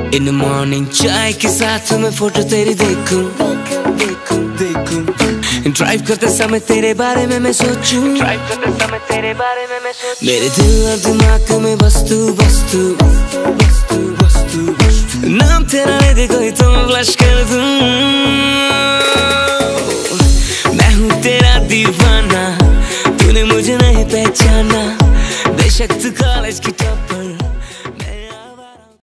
In morning चाय के साथ मैं फोटो तेरी देखूं, देखूं, देखूं। ड्राइव करते समय तेरे बारे में मैं सोचूं, ड्राइव करते समय तेरे बारे में मैं सोचूं। मेरे दिल और दिमाग में बस तू, बस तू, बस तू, बस तू। नाम तेरा ले दे कोई तो मैं फ्लश कर दूं। मैं हूँ तेरा दीवाना, तूने मुझे नहीं पहचाना। बेशक तू कॉलेज की